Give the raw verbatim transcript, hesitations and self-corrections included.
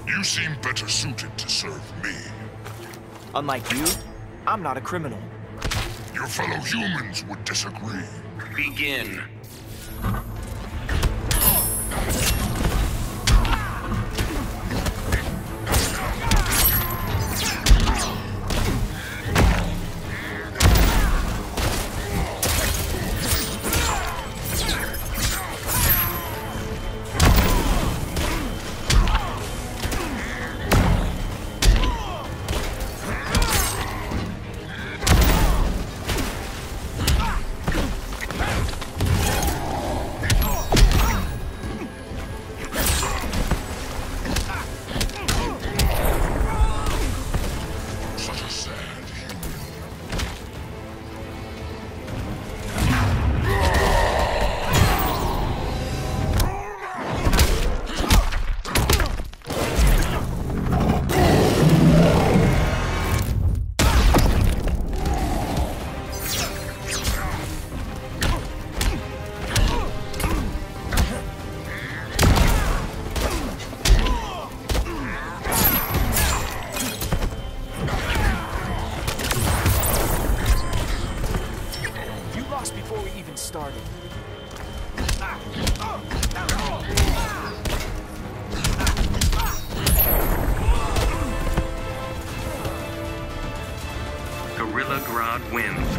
You seem better suited to serve me. Unlike you, I'm not a criminal. Your fellow humans would disagree. Begin. Before we even started. Gorilla Grodd wins.